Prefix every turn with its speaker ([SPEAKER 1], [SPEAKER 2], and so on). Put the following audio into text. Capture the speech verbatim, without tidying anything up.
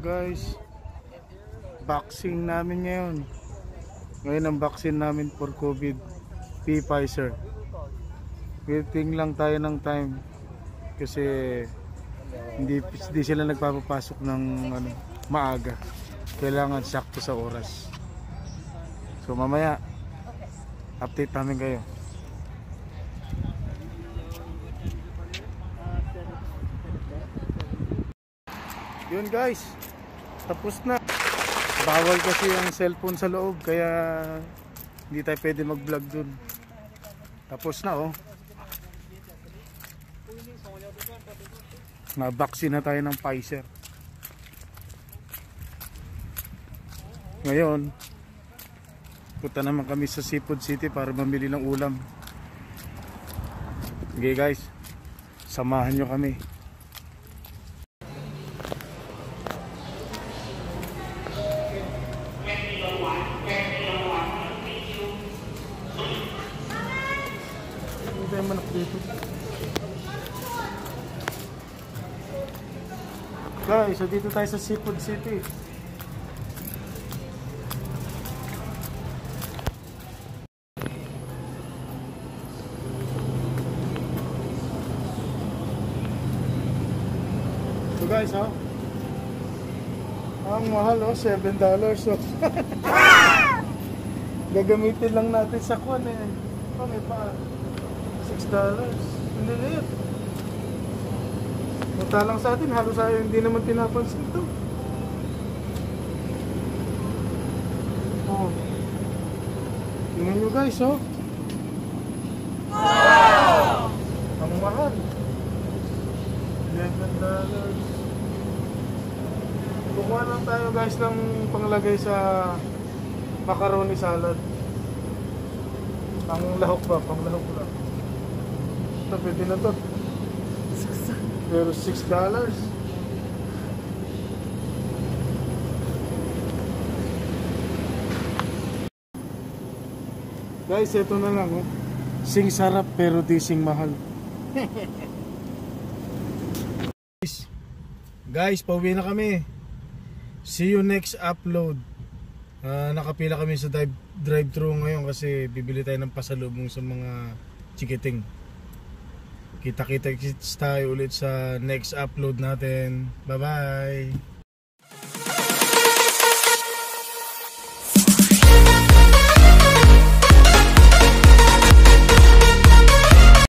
[SPEAKER 1] guys, vaccine namin ngayon. Ngayon ang vaccine namin for COVID, P Pfizer. Waiting lang tayo ng time kasi hindi, hindi sila nagpapapasok ng ano, maaga. Kailangan sakto sa oras. So mamaya update namin kayo. Yun guys, tapos na. Bawal kasi ang cellphone sa loob, kaya hindi tayo pwede mag vlog dun. Tapos na oh. Na-vaccine na tayo ng Pfizer. Ngayon punta naman kami sa Seafood City para mamili ng ulam. Okay guys, samahan nyo kami. Manok dito. Guys, so dito tayo sa Seafood City. So guys, ha? Ang mahal oh, seven dollars so. Gagamitin lang natin sa kwan eh. Oh, may pa six dollars. Hindi liit. Punta lang sa atin, halos tayo hindi naman pinapansin ito. Oh. Tingnan nyo guys, oh. Wow! Ang mahal. eleven dollars. Kukuha lang tayo guys ng panglagay sa macaroni salad. Pang lahok ba? Pang lahok lang. Ito, pwede na to. Pero six dollars. Guys, ito na lang oh. Sing sarap pero di sing mahal. Guys, pauwi na kami. See you next upload. uh, Nakapila kami sa drive, drive-thru ngayon kasi bibili tayo ng pasalubong sa mga chikiting. Kita-kita tayo ulit sa next upload natin. Bye bye.